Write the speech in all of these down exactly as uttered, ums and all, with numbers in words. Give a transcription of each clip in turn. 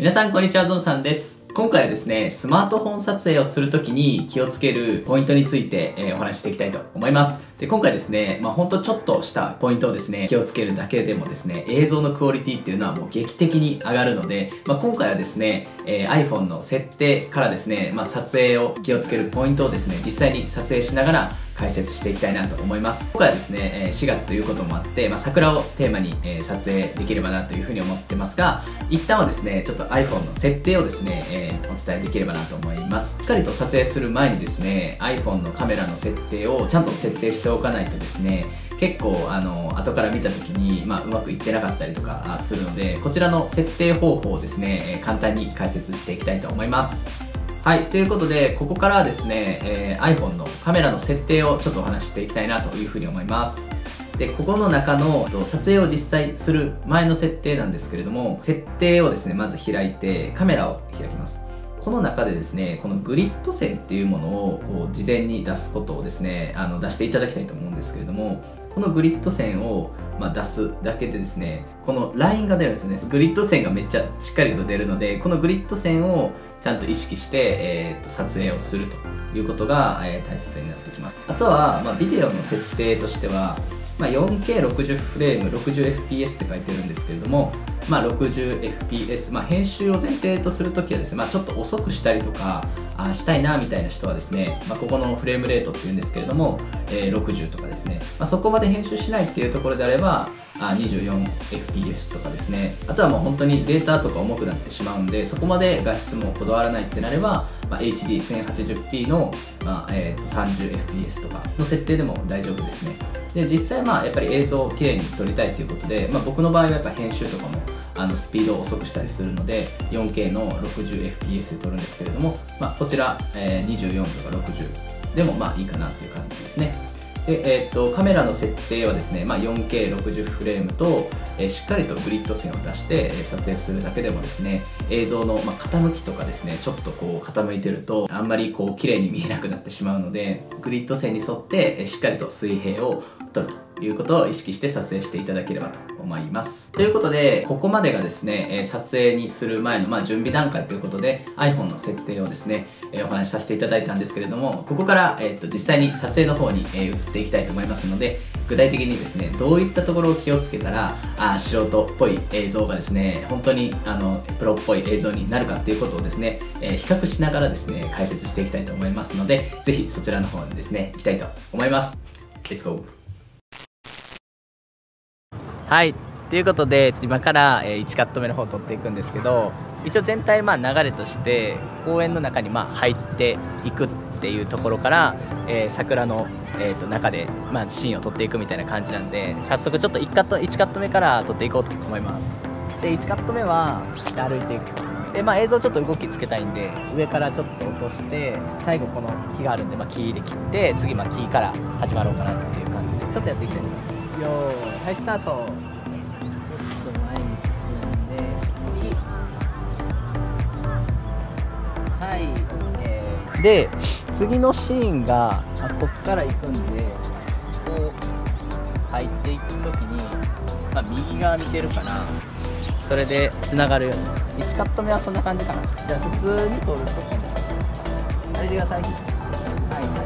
皆さんこんにちは、ゾンさんです。今回はですね、スマートフォン撮影をするときに気をつけるポイントについて、えー、お話ししていきたいと思います。で、今回ですね、まあほんとちょっとしたポイントをですね、気をつけるだけでもですね、映像のクオリティっていうのはもう劇的に上がるので、まあ今回はですね、えー、iPhone の設定からですね、まあ撮影を気をつけるポイントをですね、実際に撮影しながら解説していきたいなと思います。今回はですね、しがつということもあって、まあ、桜をテーマに撮影できればなというふうに思ってますが、一旦はですね、ちょっと iPhone の設定をですね、えー、お伝えできればなと思います。しっかりと撮影する前にですね、iPhone のカメラの設定をちゃんと設定しておかないとですね、結構あの後から見た時に、まあ、うまくいってなかったりとかするので、こちらの設定方法をですね、簡単に解説していきたいと思います。はい、ということで、ここからはですね、えー、iPhone のカメラの設定をちょっとお話ししていきたいなというふうに思います。で、ここの中の撮影を実際する前の設定なんですけれども、設定をですね、まず開いて、カメラを開きます。この中でですね、このグリッド線っていうものをこう事前に出すことをですね、あの出していただきたいと思うんですけれども、このグリッド線をまあ出すだけでですね、このラインが出るんですね。グリッド線がめっちゃしっかりと出るので、このグリッド線をちゃんと意識して、えー、と撮影をするということが、えー、大切になってきます。あとは、まあ、ビデオの設定としては、まあ、よんケーろくじゅう フレーム ろくじゅうエフピーエス って書いてるんですけれども、まあ、ろくじゅうエフピーエス、まあ、編集を前提とするときはですね、まあ、ちょっと遅くしたりとかあしたいなみたいな人はですね、まあ、ここのフレームレートっていうんですけれども、えー、ろくじゅうとかですね、まあ、そこまで編集しないっていうところであればあ にじゅうよんエフピーエス とかですね、あとはもう本当にデータとか重くなってしまうんで、そこまで画質もこだわらないってなれば、まあ、エイチディーせんはちじゅうピー の、まあえー、と さんじゅうエフピーエス とかの設定でも大丈夫ですね。で、実際まあやっぱり映像をきれいに撮りたいということで、まあ、僕の場合はやっぱ編集とかもあのスピードを遅くしたりするので よんケー の ろくじゅうエフピーエス で撮るんですけれども、まあ、こちら、えー、にじゅうよんとかろくじゅうでもまあいいかなっていう感じですね。で、えー、とカメラの設定はですね、まあ、よんケーろくじゅう フレームと、えー、しっかりとグリッド線を出して、えー、撮影するだけでもですね、映像の、まあ、傾きとかですね、ちょっとこう傾いてるとあんまりこう綺麗に見えなくなってしまうので、グリッド線に沿って、えー、しっかりと水平を撮るということを意識して撮影していただければと思います。ということで、ここまでがですね、えー、撮影にする前の、まあ、準備段階ということで iPhone の設定をですね、えー、お話しさせていただいたんですけれども、ここから、えー、と実際に撮影の方に、えー、移っていきたいと思いますので、具体的にですね、どういったところを気をつけたらあ素人っぽい映像がですね、本当にあのプロっぽい映像になるかっていうことをですね、えー、比較しながらですね、解説していきたいと思いますので、ぜひそちらの方にですね、行きたいと思います。レッツゴー。はい、ということで今から、えー、いちカット目の方を撮っていくんですけど、一応全体まあ流れとして公園の中にまあ入っていくっていうところから、えー、桜の、えー、と中で、まあ、シーンを撮っていくみたいな感じなんで、早速ちょっといちカット、いちカット目から撮っていこうと思います。で、いちカット目は歩いていくで、まあ、映像ちょっと動きつけたいんで上からちょっと落として、最後この木があるんで、まあ、木で切って、次まあ木から始まろうかなっていう感じでちょっとやっていきたいと思います。よーい、はい、スタート。ちょっと前に進んで、はい、えー、で次のシーンがあこっから行くんで、こう入っていくときに、まあ、右側見てるから、それでつながるようにいちカット目はそんな感じかな。じゃあ普通に撮るとこもあれでください。はいはい。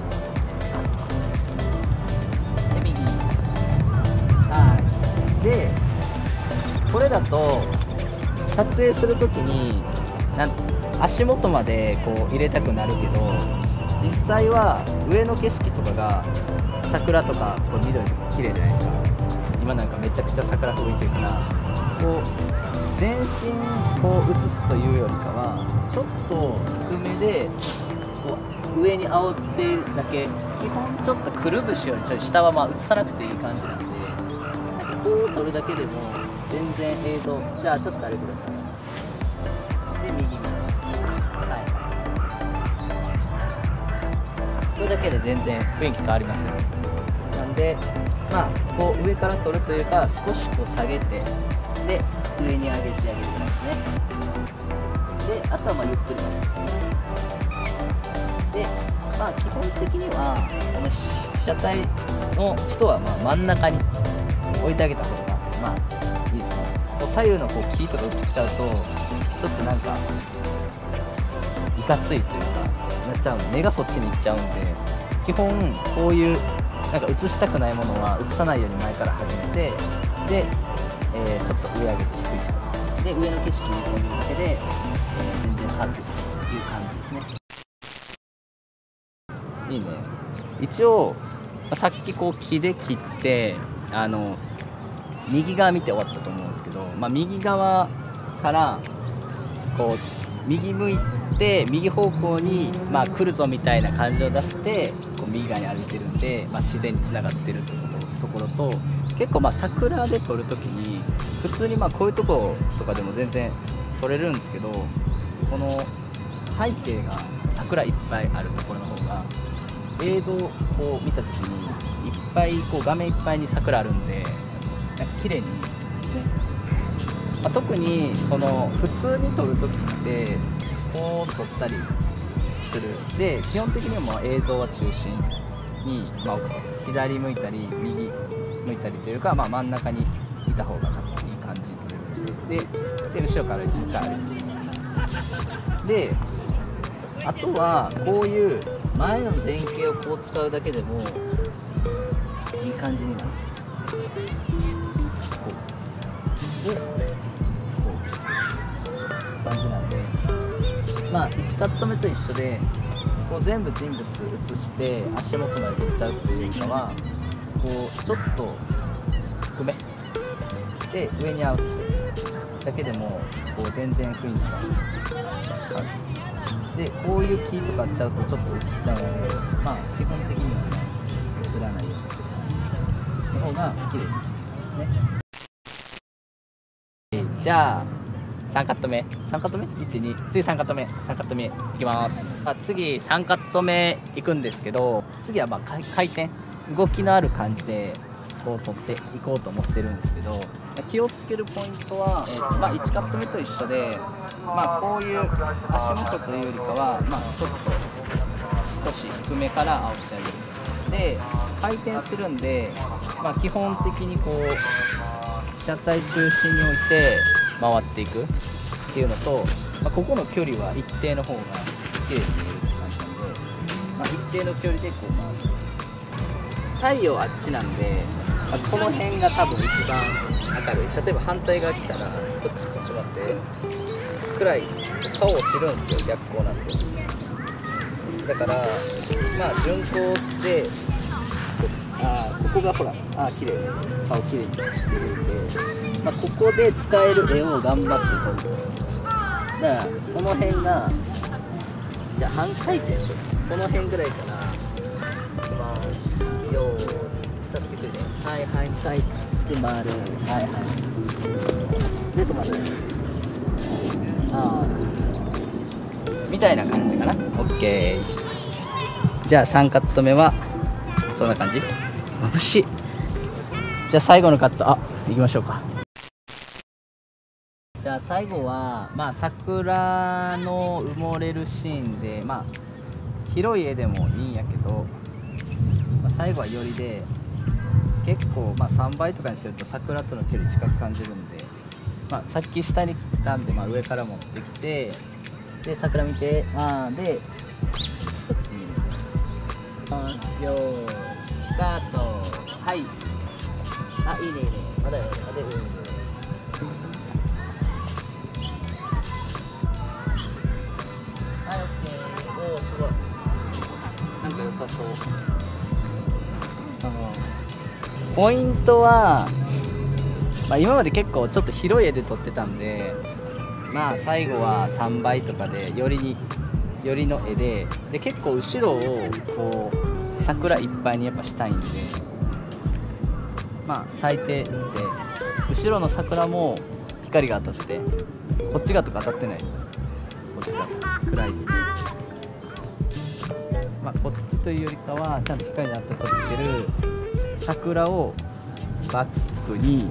で、これだと撮影するときになん足元までこう入れたくなるけど、実際は上の景色とかが桜とかこう緑とか綺麗じゃないですか。今なんかめちゃくちゃ桜吹いてるから、こう全身こう映すというよりかはちょっと低めでこう上に煽ってだけ、基本ちょっとくるぶしよりちょい下はまあ映さなくていい感じなんで、こう撮るだけでも全然映像、じゃあちょっとあれください。で、右に、はい、これだけで全然雰囲気変わりますよ。なんでまあこう上から撮るというか、少しこう下げて、で上に上げてあげるぐらいですね。で、あとはまあゆっくりで、まあ基本的にはこの被写体の人はまあ真ん中に置いてあげた方がまあいいですね。ここう左右のこう木とか映っちゃうとちょっとなんかいかついというかなっちゃうので、目がそっちに行っちゃうんで、基本こういうなんか映したくないものは映さないように前から始めて、で、えー、ちょっと上上げて低いで上の景色を見るだけで、えー、全然変わってくるという感じですね。いいね。一応さっきこう木で切ってあの右側見て終わったと思うんですけど、まあ、右側からこう右向いて右方向に、まあ、来るぞみたいな感じを出してこう右側に歩いてるんで、まあ、自然につながってるってところと、結構まあ桜で撮るときに普通にまあこういうとことかでも全然撮れるんですけど、この背景が桜いっぱいあるところの方が映像を見たときにいっぱいこう画面いっぱいに桜あるんでなんか綺麗に見えるんですね。まあ、特にその普通に撮るときってこう撮ったりするで、基本的にはもう映像は中心に、まあ、置くと左向いたり右向いたりというか、まあ、真ん中にいた方が多分いい感じに撮れるの で, で, で後ろから向かい歩いていくで、あとはこういう前の前景をこう使うだけでもいい感じになる。こうでこう感じなんで、まあいちカット目と一緒でこう全部人物映して足元まで撮っちゃうっていうよりかは、こうちょっと低めで上に合うだけでもこう全然雰囲気が変わるんですよ。でこういう木とかっちゃうとちょっと映っちゃうので、まあ基本的にはね映らないようにするの方が綺麗ですね。じゃあさんカット目さんカット目いちに次さんカット目さんカット目いきます。あ次さんカット目いくんですけど、次はまあ回転動きのある感じでこう撮っていこうと思ってるんですけど、気をつけるポイントは、えーまあ、いちカット目と一緒で、まあ、こういう足元というよりかは、まあ、ちょっと少し低めから煽ってあげるで回転するんで、まあ、基本的にこう被写体中心に置いて回っていくっていうのと、まあ、ここの距離は一定の方が綺麗に見えるって感じなんで、まあ、一定の距離でこう回る。太陽あっちなんで、まあ、この辺が多分一番明るい。例えば反対側来たらこっちこっち待って暗い顔落ちるんですよ、逆光なんで。だからまあ順光であここがほらあ綺麗顔綺麗にしてるんで、まあ、ここで使える絵を頑張って撮る。だからこの辺がじゃあ半回転しよう。この辺ぐらいからいきます。よーいスタート切ってね。はいはいはいで回る。はいはいで止まる。あーみたいな感じかな。 OK。 じゃあさんカット目はそんな感じ。眩しい。じゃあ最後のカットあ行きましょうか。じゃあ最後はまあ桜の埋もれるシーンで、まあ広い絵でもいいんやけど、まあ、最後は寄りで結構まあさんばいとかにすると桜との距離近く感じるんで、まあ、さっき下に切ったんで、まあ、上から持ってきてで桜見てあーでそっち見る。よーいスタート。はいあいいねいいねまだよまだよ。はい、オッケー。おお、すごい。なんか良さそう。あのポイントは、まあ、今まで結構ちょっと広い絵で撮ってたんで、まあ最後はさんばいとかでよりによりの絵で、で結構後ろをこう桜いっぱいにやっぱしたいんで、まあ最低で後ろの桜も光が当たって、こっち側とか当たってないじゃないですか。こっち側暗い。まあこっちというよりかはちゃんと光に当たってる桜をバックに、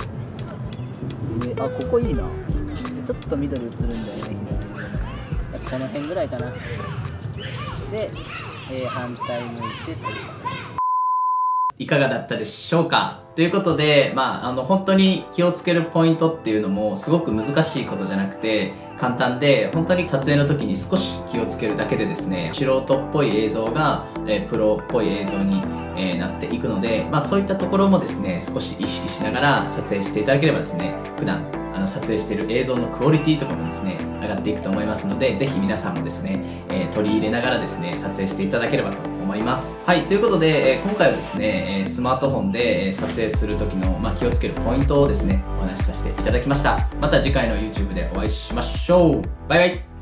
あここいいな。ちょっと緑映るんだよね。この辺ぐらいかな。で、えー、反対向いて撮ります。 いかがだったでしょうか。ということで、まあ、あの、本当に気をつけるポイントっていうのもすごく難しいことじゃなくて、簡単で、本当に撮影の時に少し気をつけるだけでですね、素人っぽい映像が、えー、プロっぽい映像に、えー、なっていくので、まあ、そういったところもですね、少し意識しながら撮影していただければですね、普段あの撮影している映像のクオリティとかもですね、上がっていくと思いますので、ぜひ皆さんもですね、えー、取り入れながらですね、撮影していただければと思います。はい、ということで、えー、今回はですね、スマートフォンで撮影する時の、まあ、気をつけるポイントをですね、お話しさせていただきました。また次回の YouTube でお会いしましょう。バイバイ。